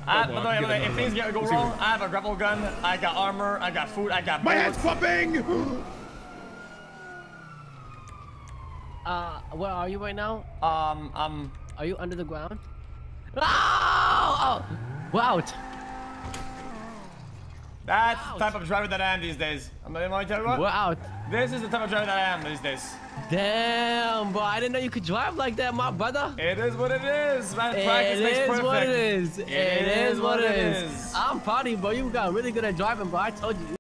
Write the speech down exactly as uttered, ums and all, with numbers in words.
I, by the way, by the way, if things get go wrong, I have a grapple gun, I got armor, I got food, I got My bullets. head's popping! Uh, where are you right now? Um, um... Are you under the ground? Oh! Oh! We're out. That's the type of driver that I am these days. I'm not even tell you what. We're out. This is the type of driver that I am these days. Damn, bro. I didn't know you could drive like that, my brother. It is what it is, man. It Practice makes is perfect. what it is. It, it is, is what what it it is. is. I'm proud of you, bro. You got really good at driving, bro. I told you.